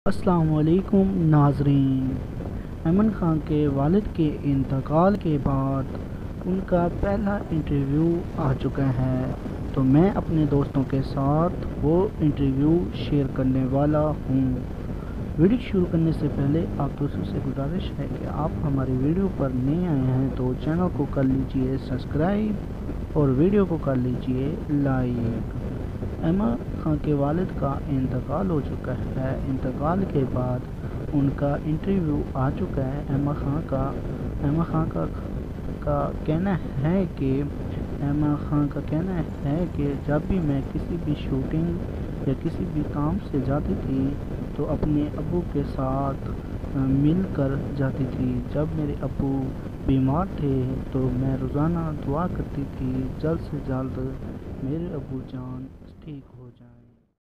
अस्सलामुअलैकुम नाज़रीन। अमन खान के वालिद के इंतकाल के बाद उनका पहला इंटरव्यू आ चुका है, तो मैं अपने दोस्तों के साथ वो इंटरव्यू शेयर करने वाला हूँ। वीडियो शुरू करने से पहले आप दोस्तों से गुजारिश है कि आप हमारी वीडियो पर नए आए हैं तो चैनल को कर लीजिए सब्सक्राइब और वीडियो को कर लीजिए लाइक। अमन खान के वालिद का इंतकाल हो चुका है। इंतकाल के बाद उनका इंटरव्यू आ चुका है। अमन खान का कहना है कि जब भी मैं किसी भी शूटिंग या किसी भी काम से जाती थी तो अपने अब्बू के साथ मिलकर जाती थी। जब मेरे अब्बू बीमार थे तो मैं रोज़ाना दुआ करती थी जल्द से जल्द मेरे अब्बू जान ठीक